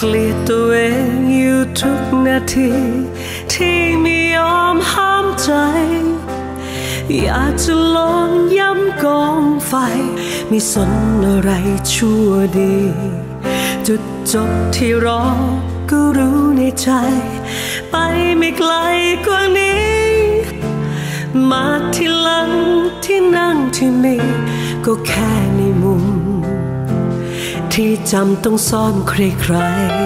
เกลียดตัวเองอยู่ทุกนาทีที่ไม่ยอมห้ามใจอยากจะลองย้ำกองไฟไม่สนอะไรชั่วดีจุดจบที่รอก็รู้ในใจไปไม่ไกลกว่านี้มาที่หลังที่นั่งที่นี่ก็แค่ในมุมที่จำต้องซ่อนใคร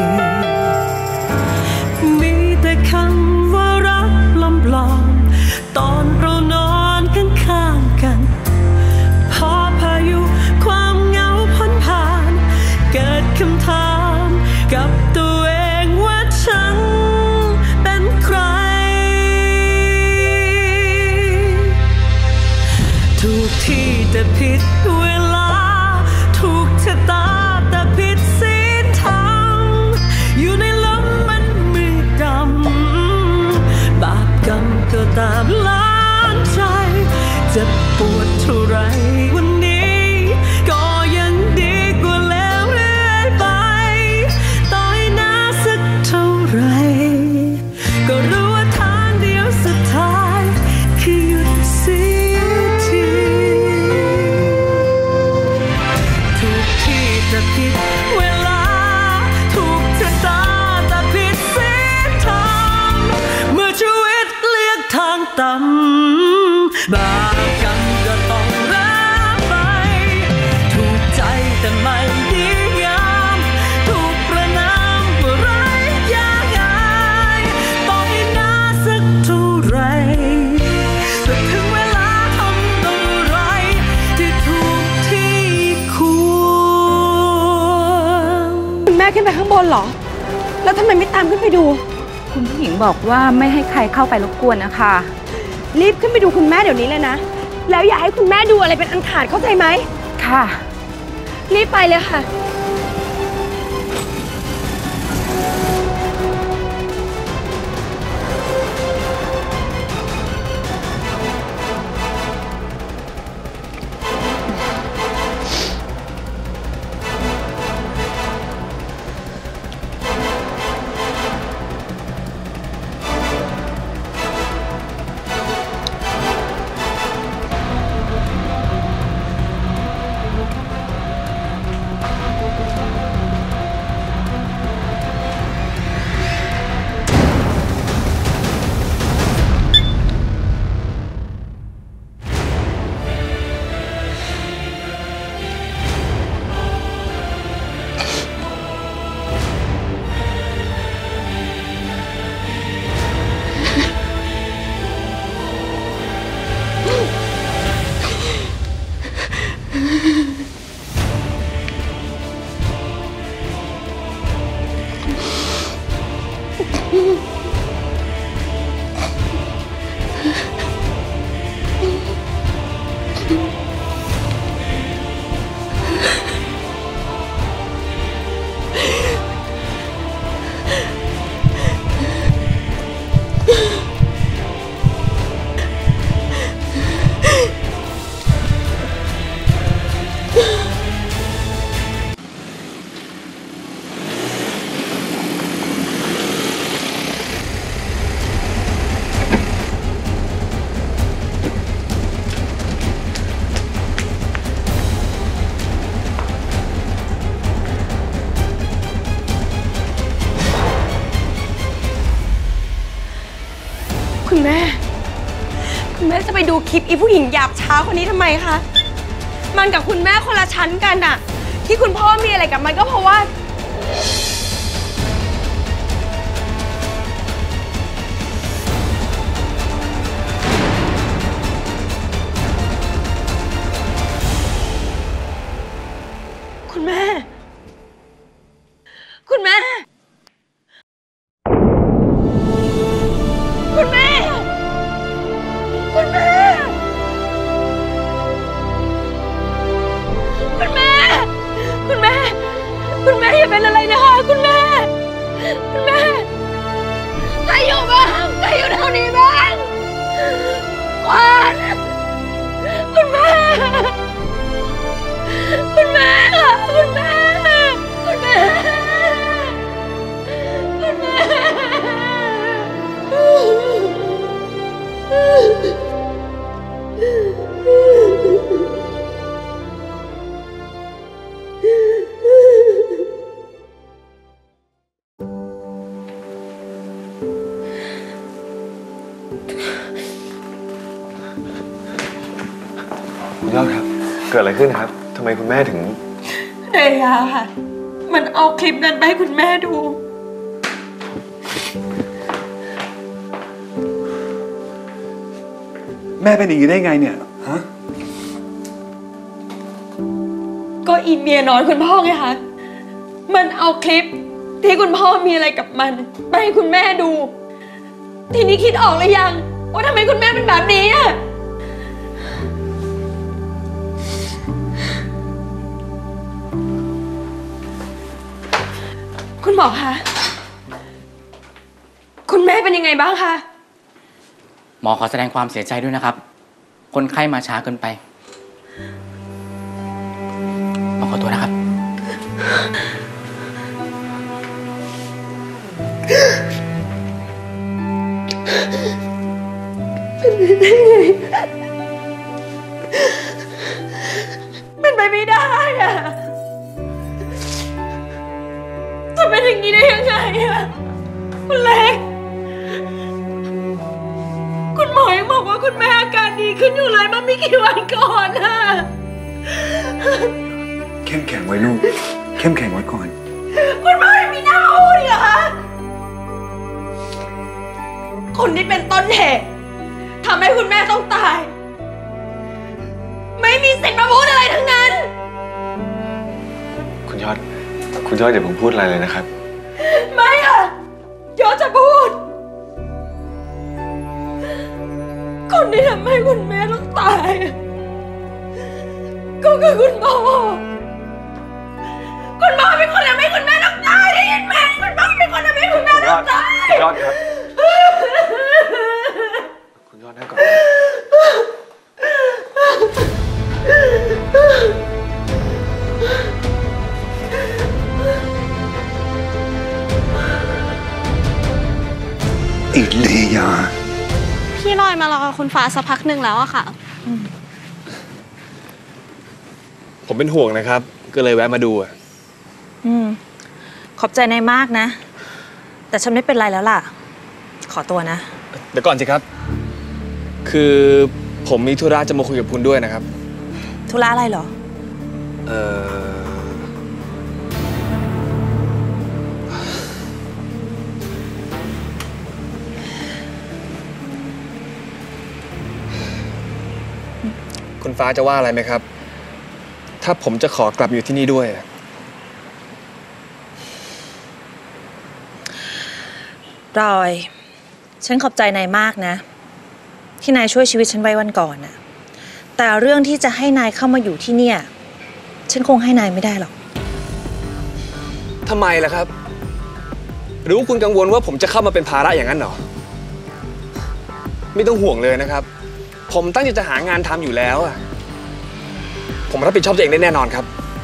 ๆมีแต่คำว่ารักปลอมๆตอนเรานอนข้างๆกันพอพายุความเหงาพ้นผ่านเกิดคำถามกับตัวเองว่าฉันเป็นใครถูกที่แต่ผิดเวลาถูกชะตาแต่ผิดศีลธรรมอยู่ในลมมันมืดดำบาปกรรมก็ตามล้างใจจะปวดเท่าไรวันนี้ก็ยังดีกว่าแล้วเรื่อยไปต่อยหน้าสักเท่าไรก็รู้ว่าทางเดียวสุดท้ายคือหยุดเสียทีถูกที่แต่ผิดเวลาถูกชะตาแต่ผิดศีลธรรมเมื่อชีวิตเลือกทางต่ำบาปกรรมก็ต้องรับไปถูกใจแต่ไม่ดีงามถูกประณามว่าไร้ยากอายต่อให้หน้าสักเท่าไรแต่ถึงเวลาทำอะไรที่ถูกที่ควรคุณแม่ขึ้นไปข้างบนเหรอแล้วทำไมไม่ตามขึ้นไปดูคุณผู้หญิงบอกว่าไม่ให้ใครเข้าไปรบกวนนะคะรีบขึ้นไปดูคุณแม่เดี๋ยวนี้เลยนะแล้วอย่าให้คุณแม่ดูอะไรเป็นอันขาดเข้าใจไหมค่ะรีบไปเลยค่ะคุณแม่จะไปดูคลิปอีผู้หญิงหยาบช้าคนนี้ทำไมคะมันกับคุณแม่คนละชั้นกันอะที่คุณพ่อมีอะไรกับมันก็เพราะว่าคุณแม่คุณแม่คุณแม่คุณแม่คุณแม่คุณแม่คุณแม่อย่าเป็นอะไรนะคะคุณแม่คุณแม่ใครอยู่บ้างใครอยู่แถวนี้บ้างขวัญคุณแม่คุณแม่คุณแม่คุณแม่กิดอะไรขึ้นครับทำไมคุณแม่ถึงเรยาค่ะมันเอาคลิปนั้นไปให้คุณแม่ดูแม่เป็นอย่างนี้ได้ไงเนี่ยฮะก็อีเมียน้อยคุณพ่อไงคะมันเอาคลิปที่คุณพ่อมีอะไรกับมันไปให้คุณแม่ดูทีนี้คิดออกหรือยังว่าทำไมคุณแม่เป็นแบบนี้อะคุณหมอคะคุณแม่เป็นยังไงบ้างคะหมอขอแสดงความเสียใจด้วยนะครับคนไข้มาช้าเกินไปหมอขอตัวนะครับเป็นไปไม่ได้อะจะเป็นอย่างนี้ได้ยังไงอะคุณเล็กคุณหมอยังบอกว่าคุณแม่อาการดีขึ้นอยู่เลยเมื่อไม่กี่วันก่อนอะเข้มแข็งไว้ลูกเข้มแข็งไว้ก่อนคุณแม่ไม่น่าพูดเหรอคะคนที่เป็นต้นเหตุทำให้คุณแม่ต้องตายไม่มีสิทธิ์มาพูดอะไรทั้งนั้นคุณยอดอย่าเพิ่งพูดอะไรเลยนะครับไม่อะยอดจะพูดคนที่ทำให้คุณแม่ต้องตายก็คือคุณพ่อเป็นคนทำให้คุณแม่ต้องตายได้ยินไหมคุณพ่อเป็นคนทำให้คุณแม่ต้องตายคุณยอดครับคุณยอดนั่งก่อนอิเลยาพี่ลอยมารอคุณฟ้าสักพักหนึ่งแล้วอะค่ะผมเป็นห่วงนะครับก็เลยแวะมาดูขอบใจนายมากนะแต่ฉันไม่เป็นไรแล้วล่ะขอตัวนะเดี๋ยวก่อนสิครับคือผมมีธุระจะมาคุยกับคุณด้วยนะครับธุระอะไรเหรอคุณฟ้าจะว่าอะไรไหมครับถ้าผมจะขอกลับอยู่ที่นี่ด้วยรอยฉันขอบใจนายมากนะที่นายช่วยชีวิตฉันไว้วันก่อนน่ะแต่เรื่องที่จะให้นายเข้ามาอยู่ที่เนี่ยฉันคงให้นายไม่ได้หรอกทำไมล่ะครับหรือว่าคุณกังวลว่าผมจะเข้ามาเป็นภาระอย่างนั้นเหรอไม่ต้องห่วงเลยนะครับผมตั้งใจจะหางานทำอยู่แล้วอะผมรับผิดชอบตัวเองได้แน่นอนครับ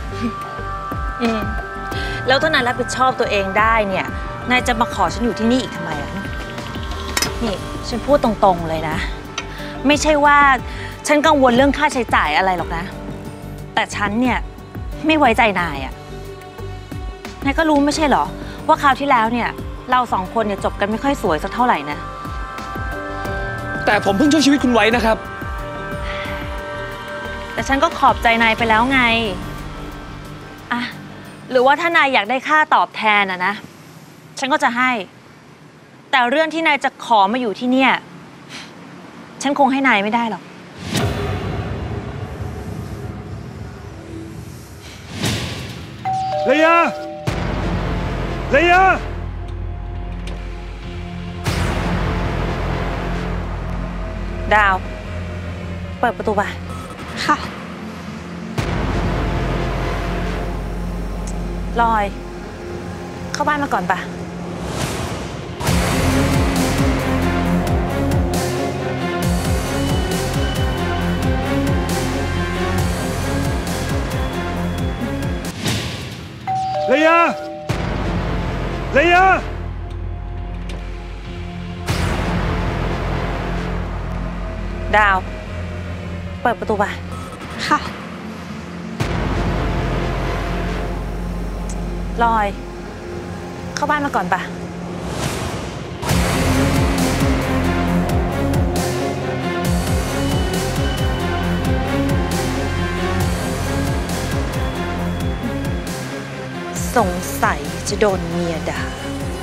แล้วถ้านายรับผิดชอบตัวเองได้เนี่ยนายจะมาขอฉันอยู่ที่นี่อีกทำไมอ่ะนี่ฉันพูดตรงๆเลยนะไม่ใช่ว่าฉันกังวลเรื่องค่าใช้จ่ายอะไรหรอกนะแต่ฉันเนี่ยไม่ไว้ใจนายอ่ะนายก็รู้ไม่ใช่หรอว่าคราวที่แล้วเนี่ยเราสองคนเนี่ยจบกันไม่ค่อยสวยสักเท่าไหร่นะแต่ผมเพิ่งช่วยชีวิตคุณไว้นะครับแต่ฉันก็ขอบใจนายไปแล้วไงอ่ะหรือว่าถ้านายอยากได้ค่าตอบแทนนะฉันก็จะให้แต่เรื่องที่นายจะขอมาอยู่ที่เนี่ยฉันคงให้นายไม่ได้หรอกเลยาดาวเปิดประตูไปค่ะลอยเข้าบ้านมาก่อนปะเลยาดาวเปิดประตูไปค่ะลอยเข้าบ้านมาก่อนปะสงสัยจะโดนเมียด่า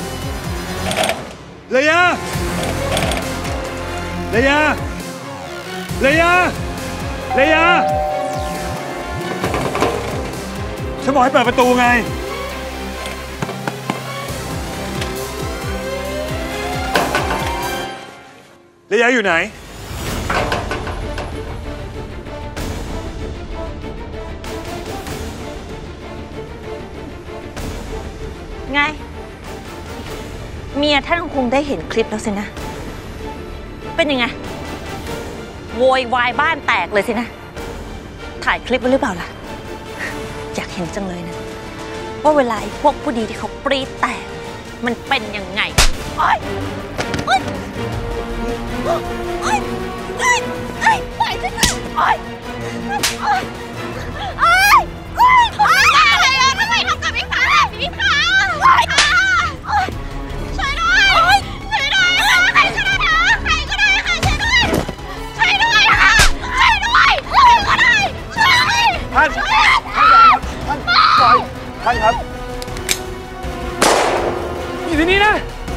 เลยาเลยาเลยาเลยาฉันบอกให้เปิดประตูไงเลยาอยู่ไหนไง เมียท่านคงได้เห็นคลิปแล้วสินะ เป็นยังไง โวยวายบ้านแตกเลยสินะ ถ่ายคลิปไว้หรือเปล่าล่ะ อยากเห็นจังเลยนะ ว่าเวลาไอ้พวกผู้ดีที่เขาปรี๊ดแตก มันเป็นยังไงโอ๊ยโอ๊ยโอ๊ยโอ๊ยโอ๊ยโอ๊ยปล่อยฉันนะโอ๊ยโอ๊ยโอ๊ยโอ๊ยโอ๊ยอะไรอ่ะทำไมทำกับพี่ฟ้าแบบนี้คะโอ๊ยช่วยด้วยช่วยด้วยใครก็ได้นะใครก็ได้ค่ะช่วยด้วยช่วยด้วยค่ะช่วยด้วยใครก็ได้ช่วยด้วยท่านปล่อยท่านครับอยู่ที่นี่นะ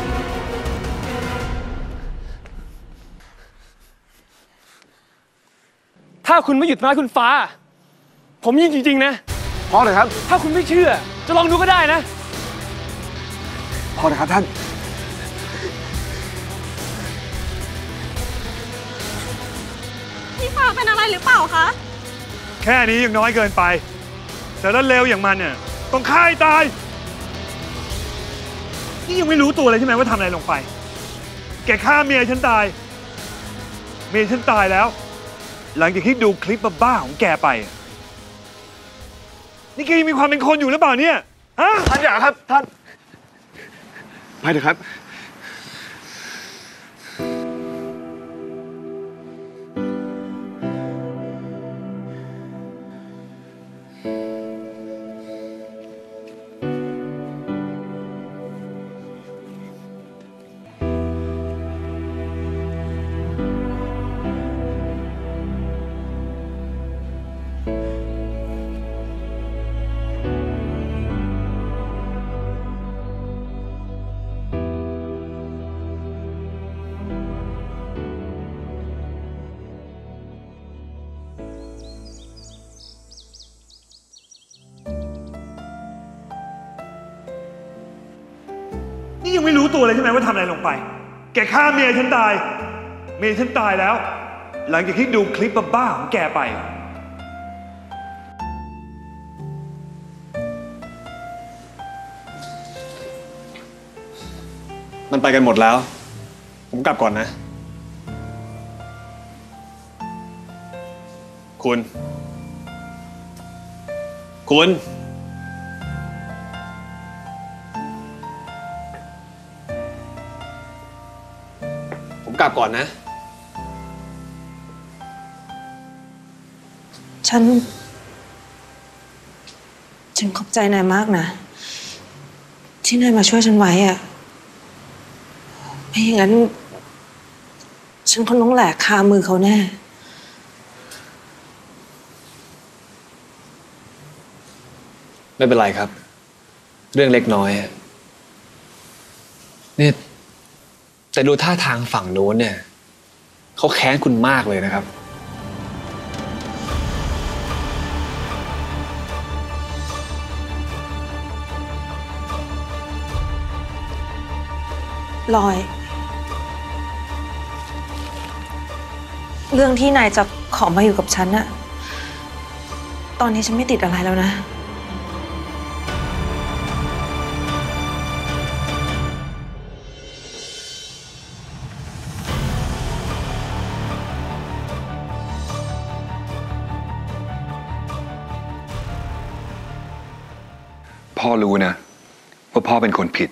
ถ้าคุณไม่หยุดทำร้ายคุณฟ้า ผมยิงจริงๆนะพอเลยครับถ้าคุณไม่เชื่อ จะลองดูก็ได้นะพอเลยครับท่านพี่ฟ้าเป็นอะไรหรือเปล่าคะแค่นี้ยังน้อยเกินไป แต่ถ้าเลวอย่างมันเนี่ยต้องฆ่าให้ตาย นี่ยังไม่รู้ตัวเลยใช่ไหมว่าทำอะไรลงไป แกฆ่าเมียฉันตาย เมียฉันตายแล้ว หลังจากที่ดูคลิปบ้าๆของแกไป นี่แกยังมีความเป็นคนอยู่หรือเปล่าเนี่ยฮะท่านอย่าครับท่านไปเถอะครับ นี่ยังไม่รู้ตัวเลยใช่ไหมว่าทำอะไรลงไป แกฆ่าเมียฉันตาย เมียฉันตายแล้ว หลังจากที่ดูคลิปบ้าๆของแกไปมันไปกันหมดแล้ว ผมกลับก่อนนะ คุณ ผมกลับก่อนนะฉันขอบใจนายมากนะ ที่นายมาช่วยฉันไว้อะไม่อย่างนั้น ฉันคงต้องแหลกคามือเขาแน่ไม่เป็นไรครับ เรื่องเล็กน้อยอะนี่แต่ดูท่าทางฝั่งโน้นเนี่ยเขาแค้นคุณมากเลยนะครับลอย เรื่องที่นายจะขอมาอยู่กับฉันอะตอนนี้ฉันไม่ติดอะไรแล้วนะพ่อรู้นะว่าพ่อเป็นคนผิด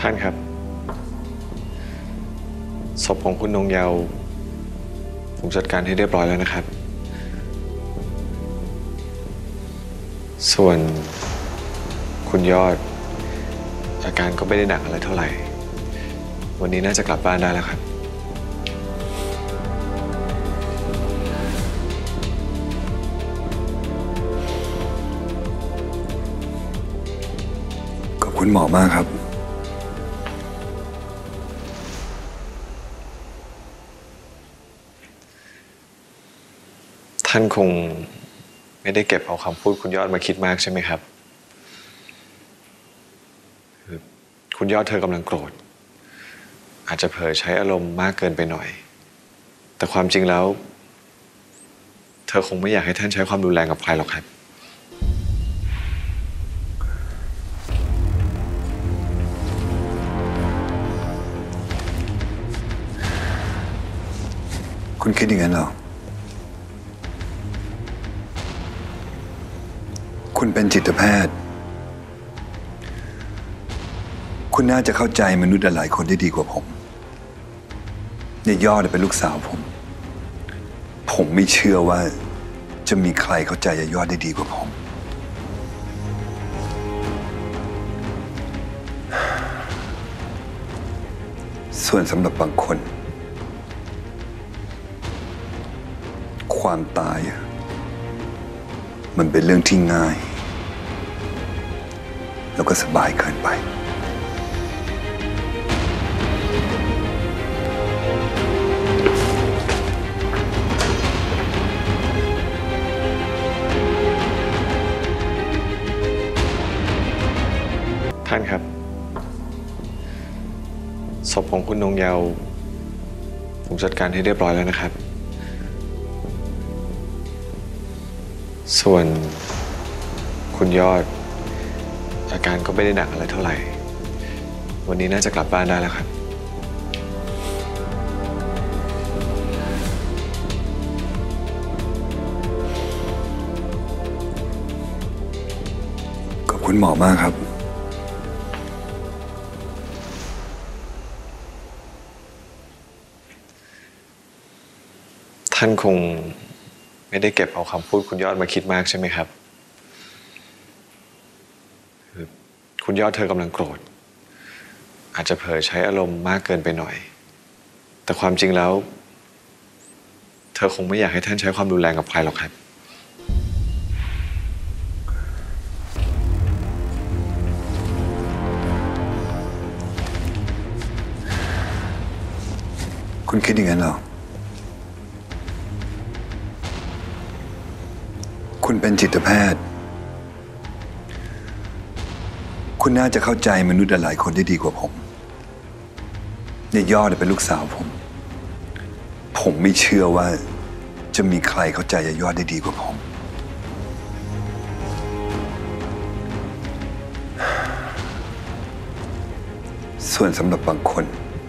ท่านครับศพของคุณนงเยาว์ผมจัดการให้เรียบร้อยแล้วนะครับส่วนคุณยอดอาการก็ไม่ได้หนักอะไรเท่าไหร่วันนี้น่าจะกลับบ้านได้แล้วครับขอบคุณหมอมากครับท่านคงไม่ได้เก็บเอาคำพูดคุณยอดมาคิดมากใช่ไหมครับคุณยอดเธอกำลังโกรธอาจจะเผลอใช้อารมณ์มากเกินไปหน่อยแต่ความจริงแล้วเธอคงไม่อยากให้ท่านใช้ความรุนแรงกับใครหรอกครับคุณคิดอย่างนั้นเหรอคุณเป็นจิตแพทย์คุณน่าจะเข้าใจมนุษย์หลายคนได้ดีกว่าผมเนี่ยยอดเป็นลูกสาวผมไม่เชื่อว่าจะมีใครเข้าใจยอดได้ดีกว่าผมส่วนสำหรับบางคนความตายมันเป็นเรื่องที่ง่ายแล้วก็สบายเกินไปท่านครับศพของคุณนงเยาว์ผมจัดการให้เรียบร้อยแล้วนะครับส่วนคุณยอดอาการก็ไม่ได้หนักอะไรเท่าไหร่วันนี้น่าจะกลับบ้านได้แล้วครับขอบคุณหมอมากครับท่านคงไม่ได้เก็บเอาคำพูดคุณยอดมาคิดมากใช่ไหมครับคุณยอดเธอกำลังโกรธอาจจะเผลอใช้อารมณ์มากเกินไปหน่อยแต่ความจริงแล้วเธอคงไม่อยากให้ท่านใช้ความรุนแรงกับใครหรอกครับคุณคิดอย่างนั้นเหรอคุณเป็นจิตแพทย์คุณน่าจะเข้าใจมนุษย์หลายคนได้ดีกว่าผมเนี่ยยอดเป็นลูกสาวผมไม่เชื่อว่าจะมีใครเข้าใจยอดได้ดีกว่าผมส่วนสำหรับบางคน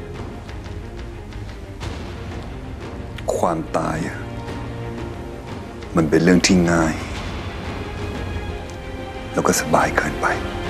ความตายมันเป็นเรื่องที่ง่ายแล้วก็สบายเกินไป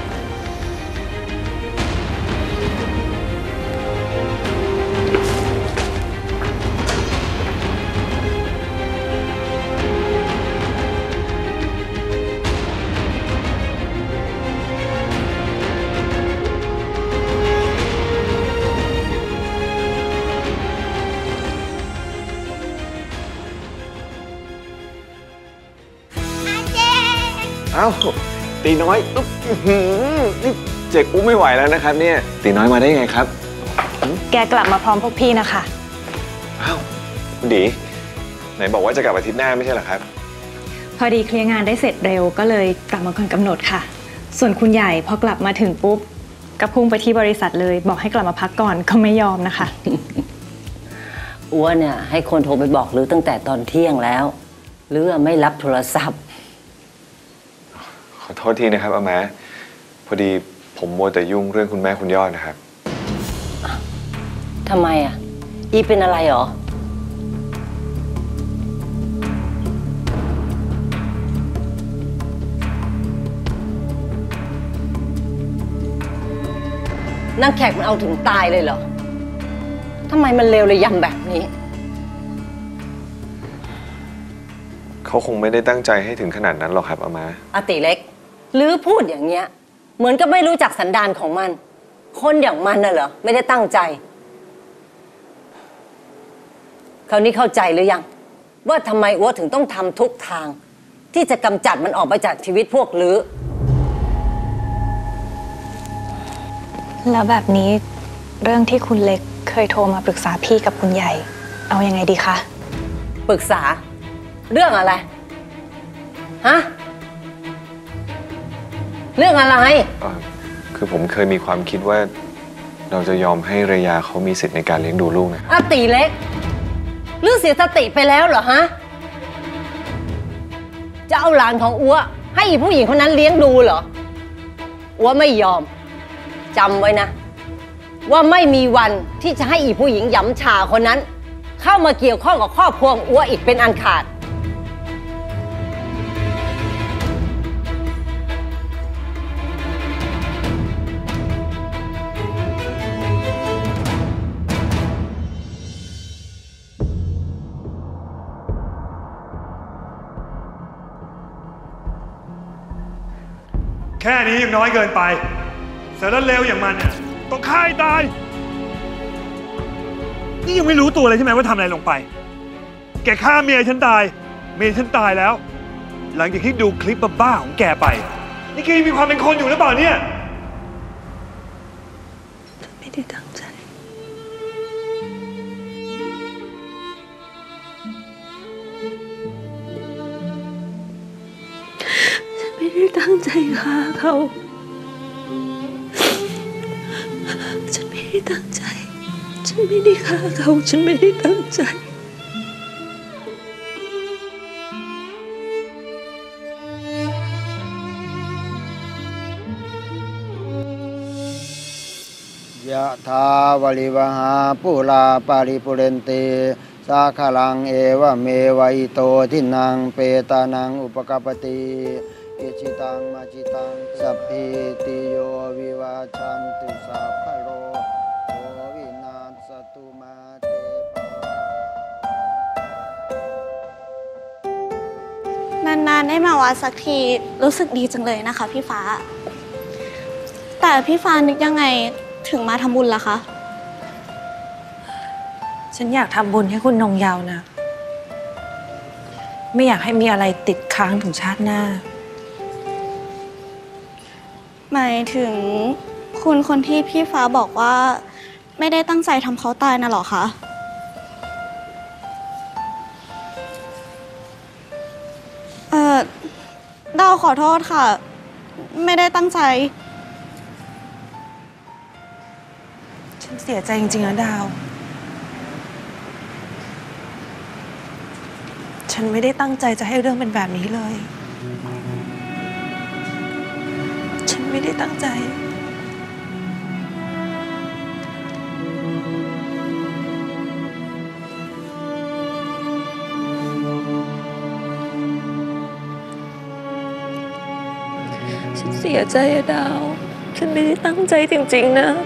อ้าวตีน้อยนี่เจ๊กอุ้มไม่ไหวแล้วนะครับเนี่ยตีน้อยมาได้ยังไงครับแกกลับมาพร้อมพวกพี่นะคะอ้าวคุณดีไหนบอกว่าจะกลับอาทิตย์หน้าไม่ใช่เหรอครับพอดีเคลียร์งานได้เสร็จเร็วก็เลยกลับมาก่อนกำหนดค่ะส่วนคุณใหญ่พอกลับมาถึงปุ๊บก็พุ่งไปที่บริษัทเลยบอกให้กลับมาพักก่อนก็ไม่ยอมนะคะอ้วนเนี่ยให้คนโทรไปบอกลือตั้งแต่ตอนเที่ยงแล้วลือไม่รับโทรศัพท์ขอโทษทีนะครับอาแม้พอดีผมมัวแต่ยุ่งเรื่องคุณแม่คุณยอดนะครับทำไมอ่ะอีเป็นอะไรหรอนางแขกมันเอาถึงตายเลยเหรอทำไมมันเลวเลยยำแบบนี้เขาคงไม่ได้ตั้งใจให้ถึงขนาดนั้นหรอกครับอาม่าอาติเล็กหรือพูดอย่างเงี้ยเหมือนกับไม่รู้จักสันดานของมันคนอย่างมันน่ะเหรอไม่ได้ตั้งใจคราวนี้เข้าใจหรือยังว่าทำไมอัวถึงต้องทำทุกทางที่จะกำจัดมันออกไปจากชีวิตพวกลือแล้วแบบนี้เรื่องที่คุณเล็กเคยโทรมาปรึกษาพี่กับคุณใหญ่เอายังไงดีคะปรึกษาเรื่องอะไรฮะเรื่องอะไรคือผมเคยมีความคิดว่าเราจะยอมให้เรยาเขามีสิทธิ์ในการเลี้ยงดูลูกนะอาติเล็กหรือเสียสติไปแล้วเหรอฮะจะเอาหลานของอัวให้ผู้หญิงคนนั้นเลี้ยงดูเหรออัวไม่ยอมจำไว้นะว่าไม่มีวันที่จะให้ผู้หญิงหยำฉาคนนั้นเข้ามาเกี่ยวข้องกับครอบครัวของอัวอีกเป็นอันขาดแค่นี้ยังน้อยเกินไปสารเลวอย่างมันเนี่ยต้องฆ่าให้ตายนี่ยังไม่รู้ตัวเลยใช่ไหมว่าทำอะไรลงไปแกฆ่าเมียฉันตายเมียฉันตายแล้วหลังจากที่ดูคลิปบ้าๆของแกไปนี่แกยังมีความเป็นคนอยู่หรือเปล่าเนี่ยไม่ได้ตั้งใจไม่ได้ตั้งใจฆ่าเขาฉันไม่ได้ตั้งใจฉันไม่ได้ฆ่าเขาฉันไม่ได้ตั้งใจยะถาวริวหาปุราปาริปุเรนติสาคลังเอวะเมวะอิโตทินังเปตานังอุปกปปติอิจิตังมาจิตังสัพพิติโยวิวาชันตุสัพพะโรโควินาศตุมาเตปนานๆได้มาวัดสักทีรู้สึกดีจังเลยนะคะพี่ฟ้าแต่พี่ฟ้านึกยังไงถึงมาทำบุญล่ะคะฉันอยากทำบุญให้คุณนงเยาว์นะไม่อยากให้มีอะไรติดค้างถึงชาติหน้าหมายถึงคุณคนที่พี่ฟ้าบอกว่าไม่ได้ตั้งใจทำเขาตายน่ะหรอคะดาวขอโทษค่ะไม่ได้ตั้งใจฉันเสียใจจริงๆนะดาวฉันไม่ได้ตั้งใจจะให้เรื่องเป็นแบบนี้เลยฉันไม่ได้ตั้งใจฉันเสียใจอะดาวฉันไม่ได้ตั้งใจจริงๆนะ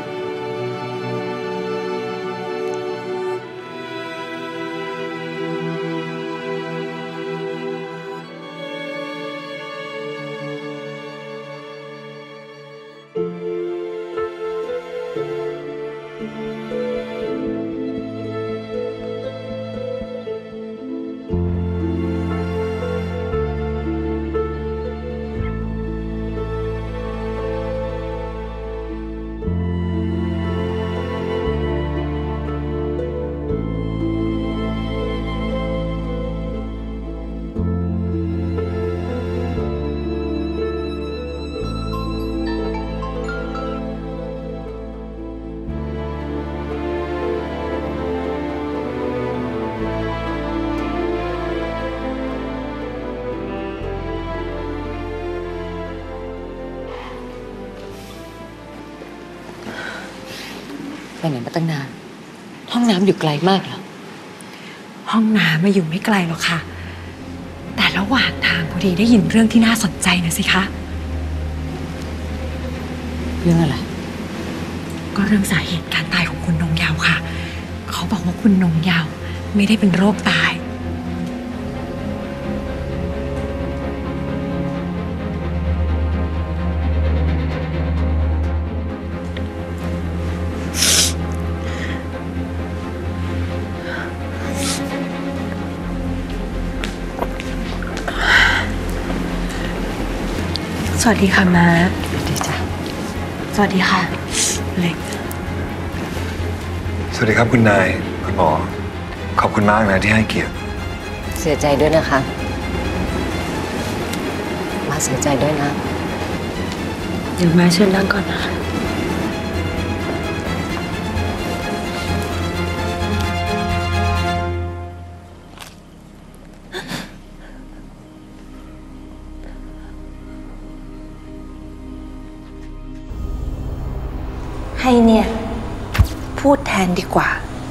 ไปไหนมาตั้งนานห้องน้ำอยู่ไกลมากเหรอห้องน้ำมาอยู่ไม่ไกลหรอกค่ะแต่ระหว่างทางพอดีได้ยินเรื่องที่น่าสนใจนะสิคะเรื่องอะไรก็เรื่องสาเหตุการตายของคุณนงเยาว์ค่ะเขาบอกว่าคุณนงเยาว์ไม่ได้เป็นโรคตายสวัสดีค่ะม้าสวัสดีจ้ะสวัสดีค่ะเล็กสวัสดีครับคุณนายคุณหมอขอบคุณมากนะที่ให้เกียรติเสียใจด้วยนะคะมาเสียใจด้วยนะเดี๋ยวมาเชิญนั่งก่อนนะคะให้เนี่ยพูดแทนดีกว่า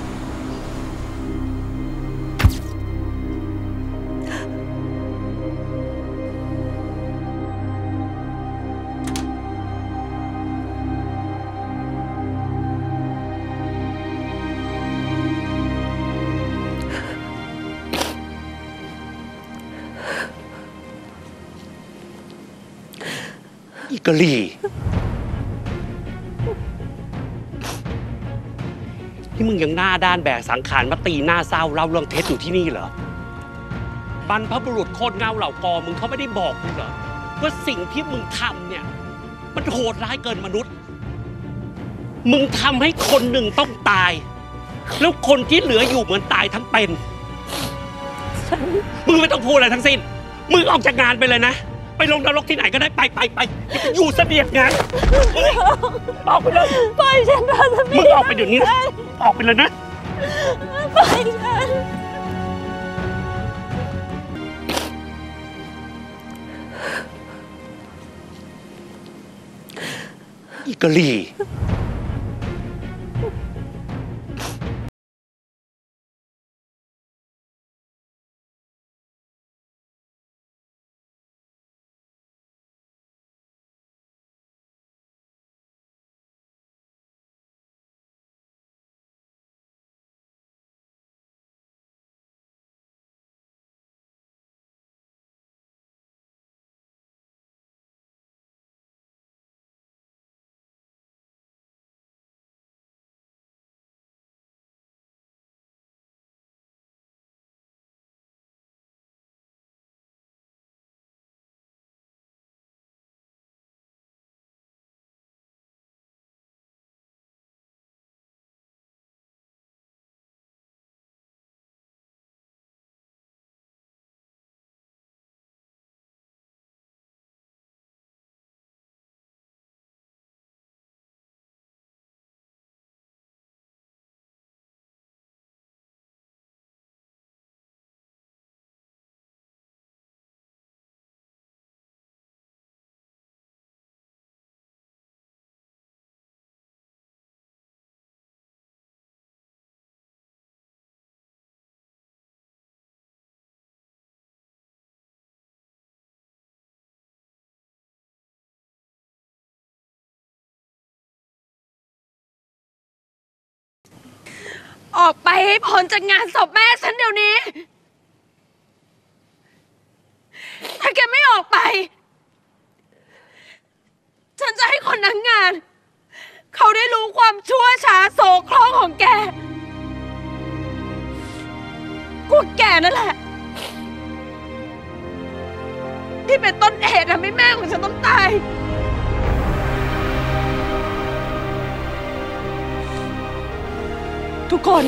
อีกะลี่ที่มึงยังหน้าด้านแบกสังขารมาตีหน้าเศร้าเล่าเรื่องเท็จอยู่ที่นี่เหรอบรรพบุรุษโคตรเงาเหล่ากอมึงเขาไม่ได้บอกมึงเหรอว่าสิ่งที่มึงทำเนี่ยมันโหดร้ายเกินมนุษย์มึงทำให้คนหนึ่งต้องตายแล้วคนที่เหลืออยู่เหมือนตายทั้งเป็นมึงไม่ต้องพูดอะไรทั้งสิ้นมึงออกจากงานไปเลยนะไปลงนรกที่ไหนก็ได้ไปอยู่เสนียดงานออกไปเลยปล่อยฉันเถอะมึงออกไปเดี๋ยวนี้นะออกไปเลยนะปล่อยฉันอีกะลี่ออกไปให้พ้นจากงานศพแม่ฉันเดี๋ยวนี้ถ้าแกไม่ออกไปฉันจะให้คนทั้งงานเขาได้รู้ความชั่วช้าโสโครกของแกกูแกนั่นแหละที่เป็นต้นเหตุทำให้แม่ของฉันต้องตายทุกคน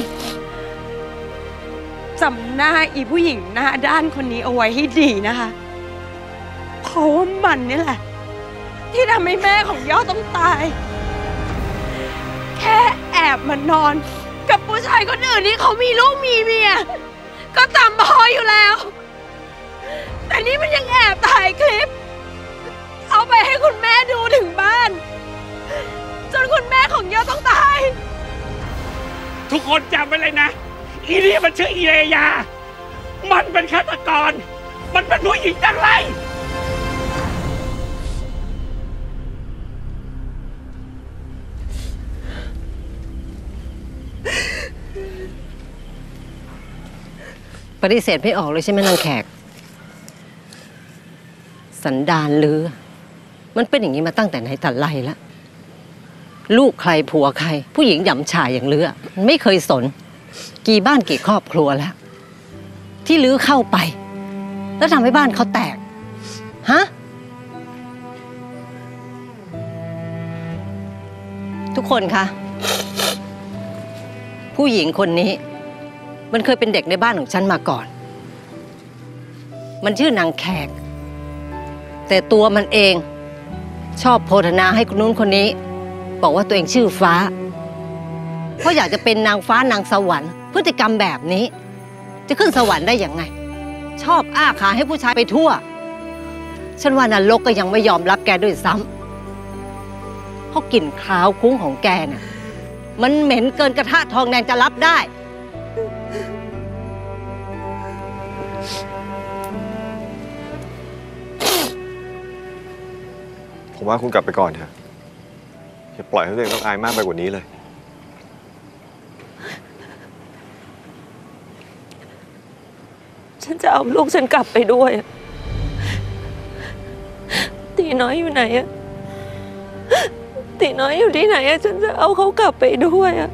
จำหน้าอีผู้หญิงหน้าด้านคนนี้เอาไว้ให้ดีนะคะเพราะว่ามันนี่แหละที่ทำให้แม่ของย่อต้องตายแค่แอบมานอนกับผู้ชายคนอื่นที่เขามีลูกมีเมียก็ตามพออยู่แล้วแต่นี่มันยังแอบถ่ายคลิปเอาไปให้คุณแม่ดูถึงบ้านจนคุณแม่ของย่อต้องตายทุกคนจำไว้เลยนะอีนี่มันชื่ออีเลยามันเป็นฆาตกรมันเป็นผู้หญิงจังไรปฏิเสธไม่ออกเลยใช่ไหมนางแขก สันดานลือ มันเป็นอย่างนี้มาตั้งแต่ไหนแต่ไรแล้ว ลูกใครผัวใคร ผู้หญิงหยำฉายอย่างลือมันไม่เคยสน กี่บ้านกี่ครอบครัวแล้ว ที่ลือเข้าไป แล้วทำให้บ้านเขาแตก ฮะ ทุกคนคะ ผู้หญิงคนนี้ มันเคยเป็นเด็กในบ้านของฉันมาก่อน มันชื่อนางแขก แต่ตัวมันเองชอบโพธนาให้คนนู้นคนนี้ บอกว่าตัวเองชื่อฟ้า เพราะอยากจะเป็นนางฟ้านางสวรรค์พฤติกรรมแบบนี้ จะขึ้นสวรรค์ได้อย่างไง ชอบอ้าขาให้ผู้ชายไปทั่ว ฉันว่านรกก็ยังไม่ยอมรับแกด้วยซ้ำเพราะกลิ่นคราวคุ้งของแกน่ะมันเหม็นเกินกระทะทองแดงจะรับได้ผมว่าคุณกลับไปก่อนเถอะอย่าปล่อยให้ตัวเองต้องอายมากไปกว่านี้เลยฉันจะเอาลูกฉันกลับไปด้วยตีน้อยอยู่ไหนอะตีน้อยอยู่ที่ไหนอะฉันจะเอาเขากลับไปด้วยอะ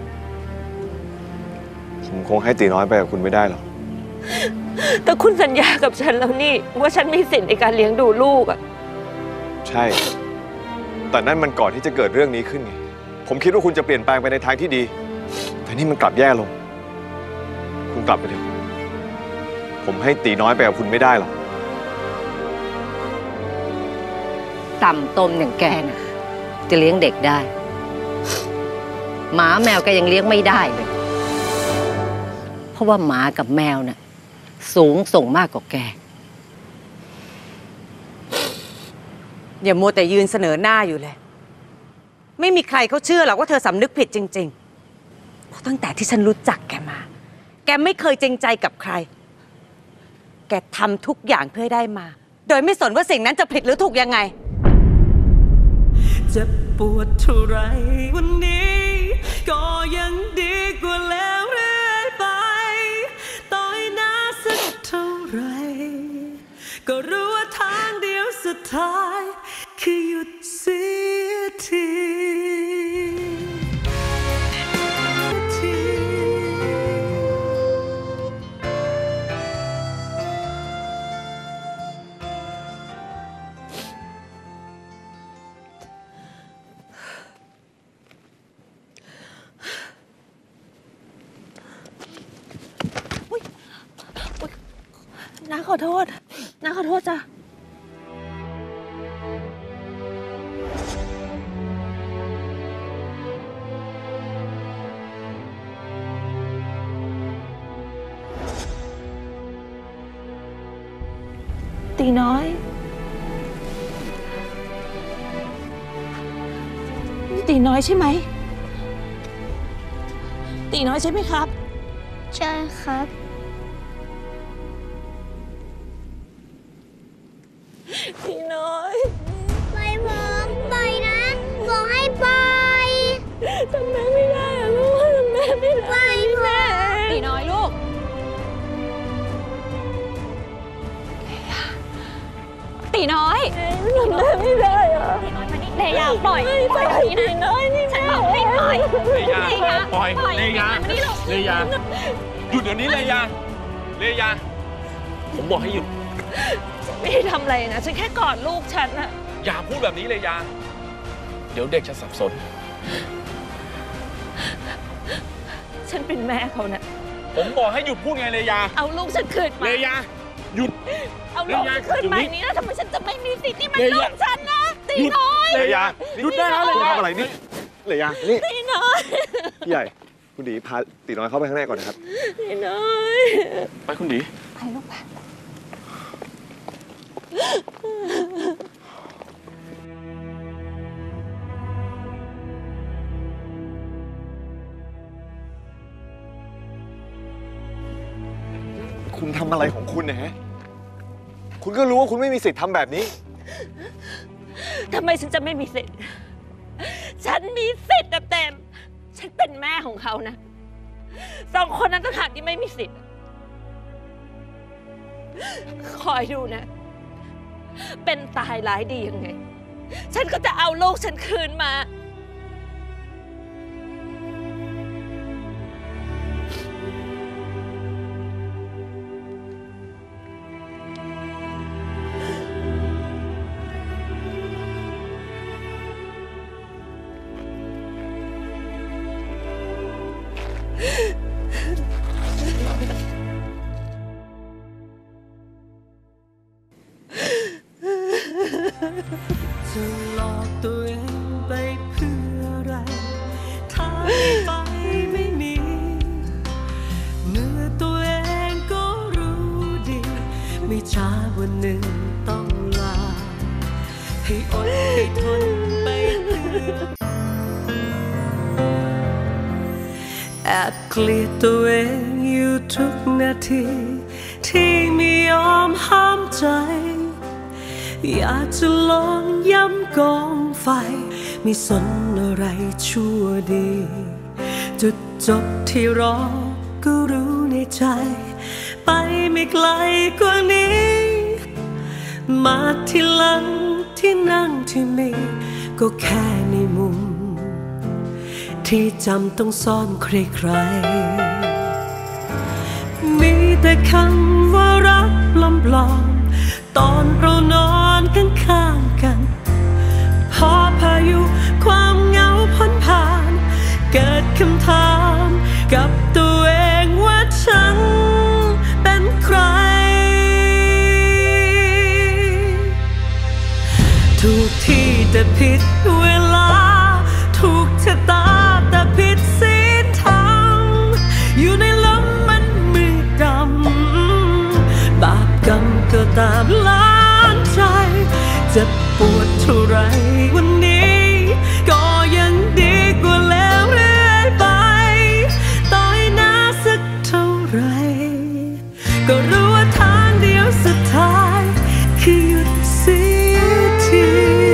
ผมคงให้ตีน้อยไปกับคุณไม่ได้หรอกแต่คุณสัญญากับฉันแล้วนี่ว่าฉันมีสิทธิ์ในการเลี้ยงดูลูกอะใช่แต่นั่นมันก่อนที่จะเกิดเรื่องนี้ขึ้นไงผมคิดว่าคุณจะเปลี่ยนแปลงไปในทางที่ดี แต่นี่มันกลับแย่ลงคุณกลับไปเถอะผมให้ตีน้อยไปกับคุณไม่ได้หรอกต่ำต้มอย่างแกน่ะจะเลี้ยงเด็กได้ หมาแมวแกยังเลี้ยงไม่ได้เลยเพราะว่าหมากับแมวน่ะสูงส่งมากกว่าแกอย่ามัวแต่ยืนเสนอหน้าอยู่เลยไม่มีใครเขาเชื่อหรอกว่าเธอสำนึกผิดจริงๆเพราะตั้งแต่ที่ฉันรู้จักแกมาแกไม่เคยจริงใจกับใครแกทำทุกอย่างเพื่อได้มาโดยไม่สนว่าสิ่งนั้นจะผิดหรือถูกยังไงจะปวดเท่าไรวันนี้ก็ยังดีกว่าแล้วเรื่อยไปต่อยหน้าสักเท่าไรก็รู้ว่าทางเดียวสุดท้ายคือหยุดเสียทีน้าขอโทษน้าขอโทษจ้ะตีน้อยตีน้อยใช่ไหมตีน้อยใช่ไหมครับใช่ครับตีน้อยไปผมไปนะบอกให้ไปทำแม่ไม่ได้อะลูกทำแม่ไม่ได้ไปแม่ตีน้อยลูกตีน้อยทำแม่ไม่ได้อะตีน้อยมานี่เลยาปล่อยปล่อยแบบนี้นะน้อยนี่ฉันบอกให้ปล่อยเลยาปล่อยเลยาเลยาหยุดเดี๋ยวนี้เลยาเลยาผมบอกให้หยุดไม่ได้ทำอะไรนะฉันแค่กอดลูกฉันอะอย่าพูดแบบนี้เลยยาเดี๋ยวเด็กจะสับสนฉันเป็นแม่เขานะผมบอกให้หยุดพูดไงเลยยาเอาลูกฉันคืนมาเลยาหยุดเอาลูกฉันคืนมาอย่างนี้นะทำไมฉันจะไม่มีสิทธิ์นี่มันลูกฉันนะตีน้อยเลยาหยุดได้แล้วเลยาทำอะไรนี่เลยานี่ตีน้อยพี่ใหญ่คุณดีพาตีน้อยเข้าไปข้างในก่อนนะครับตีน้อยไปคุณดีไปลูกไปคุณทำอะไรของคุณเนี่ยฮะคุณก็รู้ว่าคุณไม่มีสิทธิ์ทำแบบนี้ทำไมฉันจะไม่มีสิทธิ์ฉันมีสิทธิ์เต็มๆฉันเป็นแม่ของเขานะสองคนนั้นต่างหากที่ไม่มีสิทธิ์คอยดูนะ เป็นตายร้ายดียังไง ฉันก็จะเอาลูกฉันคืนมาจะหลอกตัวเองไปเพื่ออะไรถ้าไปไม่มีเมื่อตัวเองก็รู้ดีไม่ช้าวันหนึ่งต้องลาให้อดให้ทนไปเพื่อแอบเกลียดตัวเองอยู่ทุกนาทีที่ไม่ยอมห้ามใจอยากจะลองย้ำกองไฟไม่สนอะไรชั่วดีจุดจบที่รอก็รู้ในใจไปไม่ไกลกว่านี้มาที่หลังที่นั่งที่นี่ก็แค่ในมุมที่จำต้องซ่อนใครๆมีแต่คำว่ารักปลอมๆตอนเรานอนข้างๆกันพอพายุความเหงาพ้นผ่านเกิดคำถามกับตัวเองว่าฉันเป็นใครถูกที่แต่ผิดเวลาถูกชะตาแต่ผิดศีลธรรมอยู่ในลมมันมืดดำบาปกรรมก็ตามล้านใจเจ็บปวดเท่าไรวันนี้ก็ยังดีกว่าแล้วเรื่อยไปต่อยหน้าสักเท่าไรก็รู้ว่าทางเดียวสุดท้ายคือหยุดเสียที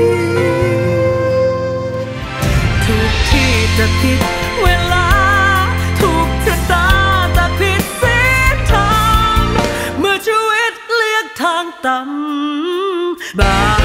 ถูกที่แต่ผิดเวลาถูกชะตาแต่ผิดศีลธรรมเมื่อชีวิตเลือกทางต่ำบา